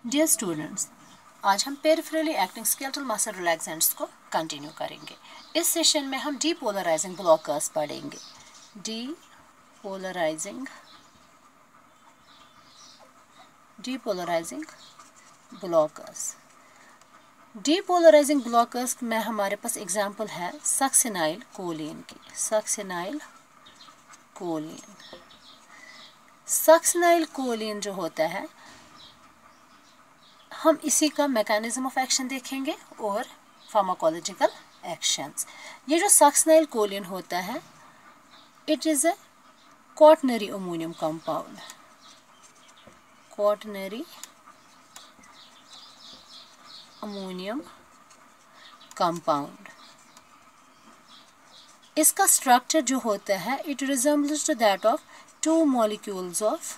Dear students, आज हम peripherally acting skeletal muscle relaxants को कंटिन्यू करेंगे। इस सेशन में हम डीपोलराइजिंग ब्लॉकर्स पढ़ेंगे। डीपोलराइजिंग ब्लॉकर्स में हमारे पास एग्जांपल है सक्सिनाइल कोलिन की। सक्सिनाइल कोलिन जो होता है, हम इसी का मैकेनिज्म ऑफ एक्शन देखेंगे और फार्माकोलॉजिकल एक्शंस। ये जो सक्सिनाइल कोलिन होता है, it is a quaternary ammonium compound. Quaternary ammonium compound. इसका स्ट्रक्चर जो होता है, it resembles to that of two molecules of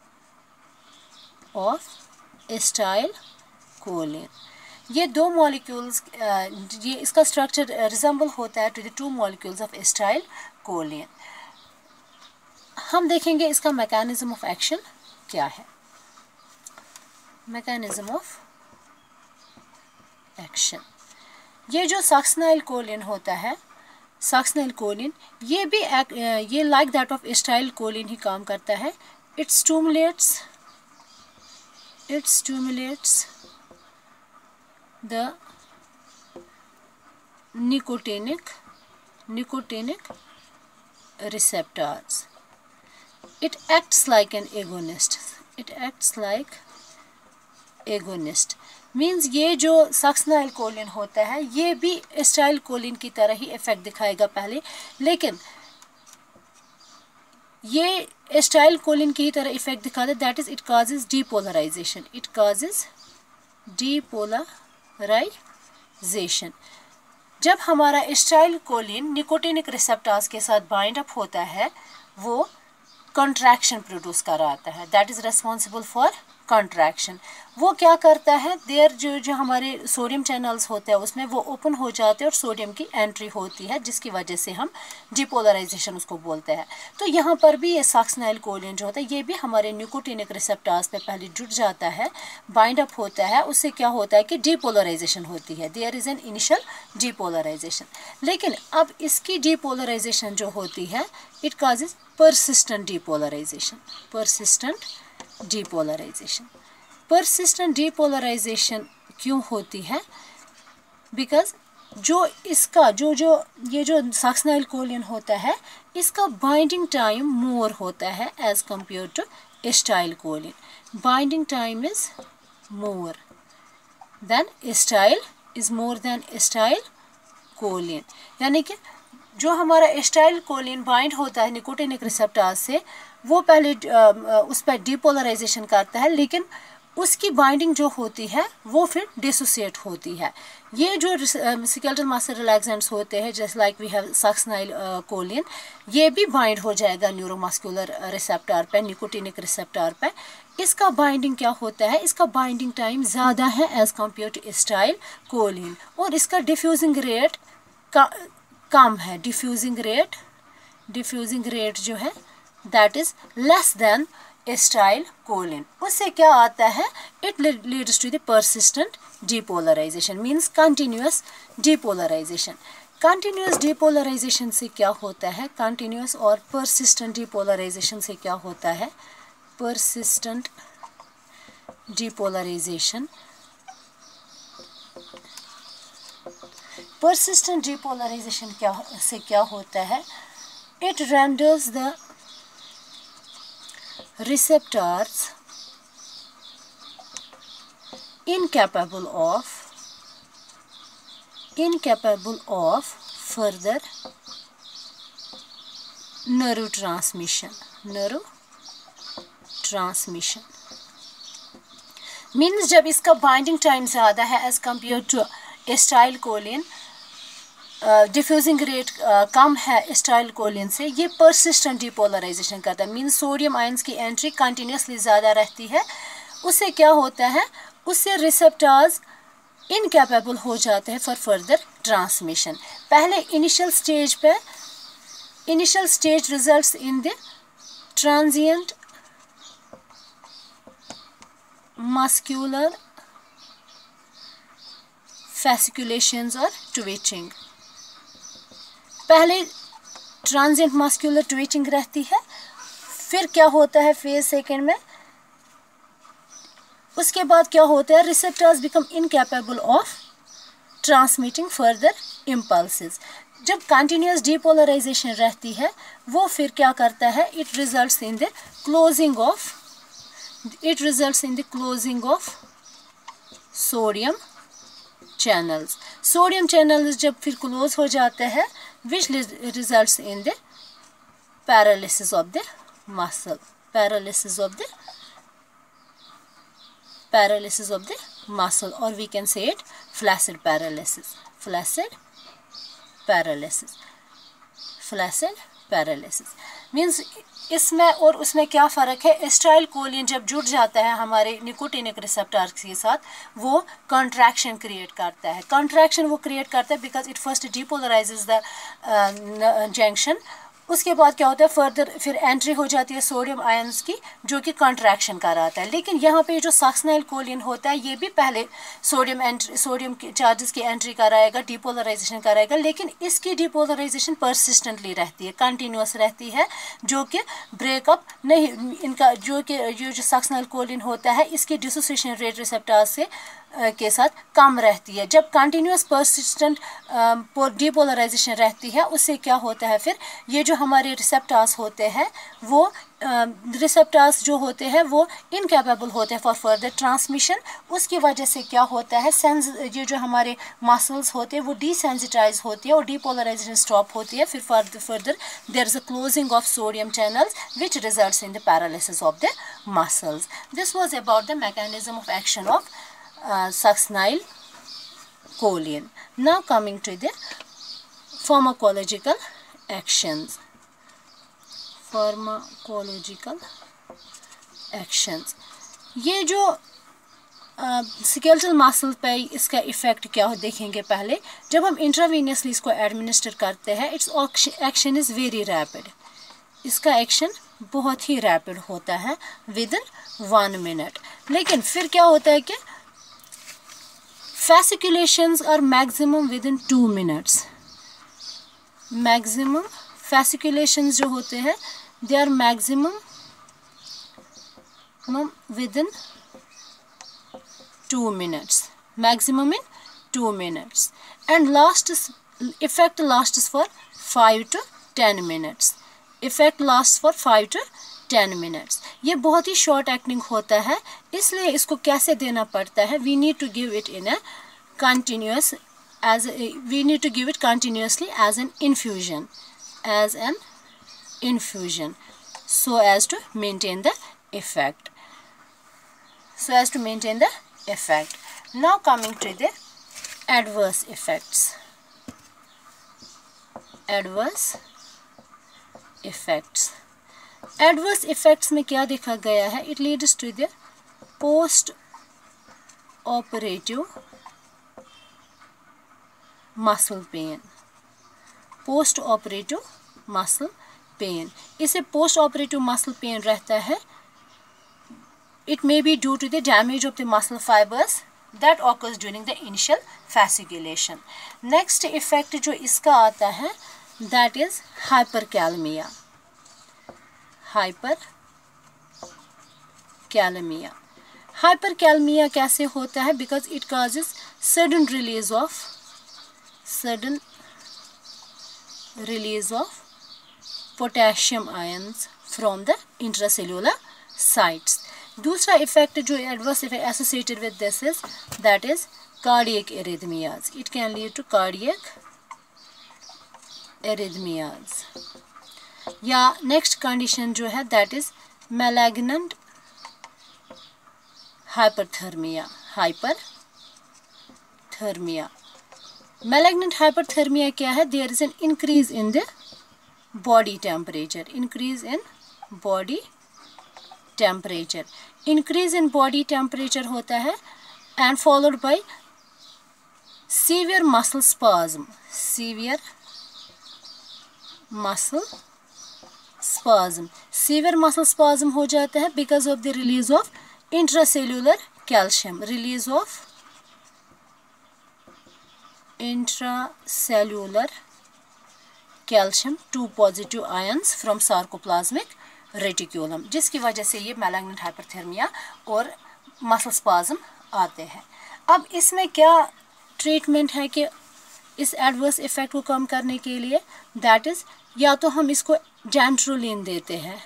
acetyl choline. ये दो मॉलिक्यूल्स, ये इसका स्ट्रक्चर रिजेंबल होता है to the two molecules of acetyl choline. हम देखेंगे इसका मैकेनिज्म ऑफ एक्शन क्या है। मैकेनिज्म ऑफ एक्शन, ये जो सक्सिनाइल कोलिन होता है, सक्सिनाइल कोलिन ये भी ये like that of acetyl choline ही काम करता है। It stimulates the nicotinic receptors. It acts like an agonist. Means ये जो सक्सिनाइल कोलिन होता है, ये भी एस्टाइल कोलिन की तरह ही इफेक्ट दिखाएगा पहले, लेकिन ये एस्टाइल कोलिन की तरह इफेक्ट दिखाता है। That is it causes depolarisation. जब हमारा एस्टाइल कोलिन निकोटिनिक रिसेप्टर्स के साथ बाइंड अप होता है, वो कंट्रैक्शन प्रोड्यूस कराता है। That is responsible for contraction. वो क्या करता है, देयर जो हमारे सोडियम चैनल्स होते हैं उसमें वो ओपन हो जाते हैं और सोडियम की एंट्री होती है, जिसकी वजह से हम डीपोलराइजेशन उसको बोलते हैं। तो यहाँ पर भी ये सक्सिनाइल कोलिन जो होता है, ये भी हमारे निकोटिनिक रिसेप्टर्स पे पहले जुड़ जाता है, बाइंड अप होता है। उससे क्या होता है कि डीपोलराइजेशन होती है। There is an initial depolarisation. लेकिन अब इसकी डीपोलराइजेशन जो होती है, इट कॉजेज persistent डीपोलराइजेशन क्यों होती है? बिकॉज जो इसका जो ये जो सक्सिनाइल कोलिन होता है, इसका बाइंडिंग टाइम मोर होता है as compare to acetyl choline. Binding time is more than acetyl choline. यानी कि जो हमारा एस्टाइल कोलिन बाइंड होता है निकोटिनिक रिसेप्टर्स से, वो पहले उस पर डीपोलराइजेशन करता है, लेकिन उसकी बाइंडिंग जो होती है वो फिर डिसोसिएट होती है। ये जो स्केलेटल मसल रिलैक्सेंट्स होते हैं, जैसे like we have succinyl choline, ये भी बाइंड हो जाएगा न्यूरोमस्कुलर रिसेप्टर पे, निकोटिनिक रिसेप्टर पे। इसका बाइंडिंग क्या होता है, इसका बाइंडिंग टाइम ज़्यादा है as compare to acetyl choline, और इसका डिफ्यूजिंग रेट कम है। डिफ्यूजिंग रेट जो है, that is less than acetyl choline. उससे क्या आता है, it leads to the persistent depolarisation, means continuous depolarisation. Continuous depolarisation से क्या होता है, कंटिन्यूअस और परसिस्टेंट डीपोलराइजेशन से क्या होता है? परसिस्टेंट डीपोलराइजेशन क्या होता है? It renders the receptors incapable of further neurotransmission. Means जब इसका बाइंडिंग टाइम ज़्यादा है as compare to acetyl choline, diffusing rate कम है एस्टाइल कोलिन से, ये परसिस्टेंट डीपोलराइजेशन करता है। मीन्स सोडियम आयंस की एंट्री कंटिन्यूसली ज़्यादा रहती है। उससे क्या होता है, उससे रिसेप्टर्स इनकैपेबल हो जाते हैं फॉर फर्दर ट्रांसमिशन। पहले initial stage results in the transient muscular fasciculations और twitching। पहले ट्रांजिएंट मस्कुलर ट्विचिंग रहती है, फिर क्या होता है फेज सेकेंड में, उसके बाद क्या होता है, receptors become incapable of transmitting further impulses. जब कंटिन्यूस डीपोलराइजेशन रहती है वो फिर क्या करता है, it results in the closing of sodium channels. Sodium channels जब फिर क्लोज हो जाते हैं which results in the paralysis of the muscle, or we can say it flaccid paralysis, means इसमें और उसमें क्या फ़र्क है। एस्टाइल कोलिन जब जुड़ जाता है हमारे निकोटिनिक रिसेप्टर्स के साथ वो कॉन्ट्रैक्शन क्रिएट करता है। कॉन्ट्रैक्शन वो क्रिएट करता है because it first depolarises the junction. उसके बाद क्या होता है, फर्दर फिर एंट्री हो जाती है सोडियम आयंस की जो कि कॉन्ट्रैक्शन कराता है। लेकिन यहाँ पे जो सक्सेनाइल कोलिन होता है ये भी पहले सोडियम चार्जेस की एंट्री कराएगा, डिपोलराइजेशन कराएगा, लेकिन इसकी डिपोलराइजेशन परसिस्टेंटली रहती है, कंटिन्यूस रहती है, जो कि ब्रेकअप नहीं, इनका जो कि जो सक्सेनाइल कोलिन होता है इसकी डिसोसिएशन रेट रिसेप्टर्स से के साथ कम रहती है। जब कंटिन्यूस परसिस्टेंट डिपोलराइजेशन रहती है उससे क्या होता है, फिर ये जो हमारे रिसेप्टर्स होते हैं वो रिसेप्टर्स जो होते हैं वो इनकैपेबल होते हैं फॉर फर्दर ट्रांसमिशन। उसकी वजह से क्या होता है, ये जो हमारे मसल्स होते हैं वो डिसेंसिटाइज होती है और डिपोलराइजेशन स्टॉप होती है। फिर further there is a closing of sodium channels which results in the paralysis of the muscles. This was about the mechanism of action of succinyl choline. Now coming to the pharmacological actions. ये जो skeletal muscle पे इसका effect क्या हो देखेंगे। पहले जब हम इंट्रावेनियसली इसको एडमिनिस्टर करते हैं its action is very rapid, इसका एक्शन बहुत ही रैपिड होता है विद इन 1 मिनट। लेकिन फिर क्या होता है कि fasciculations are maximum within 2 minutes. Maximum fasciculations जो होते हैं they are maximum within 2 minutes. Maximum in 2 minutes. And effect lasts for 5 to 10 minutes. Effect lasts for 5 to 10 minutes. ये बहुत ही शॉर्ट एक्टिंग होता है, इसलिए इसको कैसे देना पड़ता है, we need to give it in a continuous we need to give it continuously as an infusion so as to maintain the effect. Now coming to the adverse effects. Adverse effects में क्या देखा गया है, it leads to the post operative muscle pain. इसे post operative muscle pain रहता है। It may be due to the damage of the muscle fibres that occurs during the initial fasciculation. Next effect जो इसका आता है that is हाइपरकैलमिया। हाइपरकैलमिया कैसे होता है, because it causes sudden release of potassium ions from the intracellular sites. दूसरा effect जो adverse effect associated with this is that is cardiac arrhythmias. It can lead to cardiac arrhythmias. या next condition जो है that is malignant hyperthermia. Malignant hyperthermia क्या है, there is an increase in the body temperature. Increase in body temperature होता है and followed by severe muscle spasm. Severe muscle spasm हो जाता है because of the release of intracellular calcium, release of intracellular calcium 2 positive ions from sarcoplasmic reticulum, जिसकी वजह से ये malignant hyperthermia और muscle spasm आते हैं। अब इसमें क्या ट्रीटमेंट है कि इस एडवर्स इफेक्ट को कम करने के लिए, दैट इज़ या तो हम इसको डेंट्रोलिन देते हैं,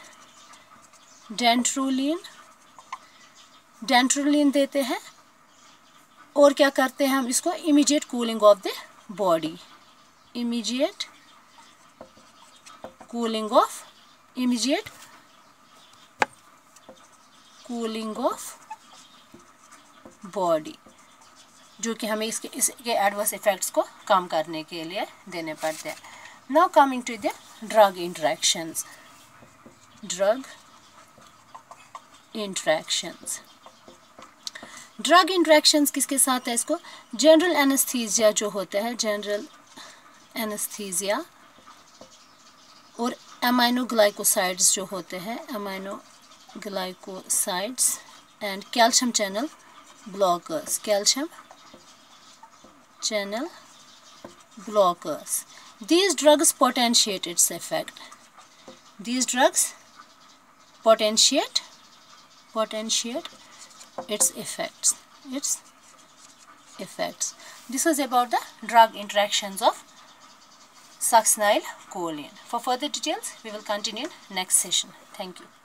डेंट्रोलिन देते हैं, और क्या करते हैं हम इसको immediate cooling of the body, immediate cooling of body, जो कि हमें इसके एडवर्स इफेक्ट्स को कम करने के लिए देने पड़ते हैं। Now coming to the drug interactions, drug interactions किसके साथ है? इसको जनरल एनेस्थीसिया जो होता है, जनरल एनेस्थीसिया, और एमाइनोग्लाइकोसाइड्स जो होते हैं, aminoglycosides and calcium channel blockers, calcium channel blockers. These drugs potentiate its effect. These drugs potentiate its effects. This is about the drug interactions of succinylcholine. For further details, we will continue in next session. Thank you.